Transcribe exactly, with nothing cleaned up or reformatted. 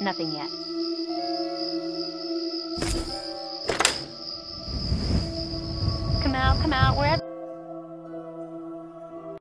Nothing yet. Come out, come out. We're at